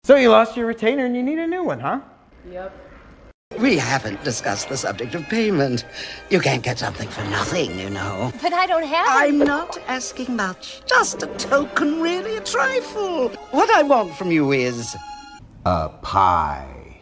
So you lost your retainer and you need a new one, huh? Yep. We haven't discussed the subject of payment. You can't get something for nothing, you know. But I don't have I'm not asking much. Just a token, really, a trifle. What I want from you is... a pie.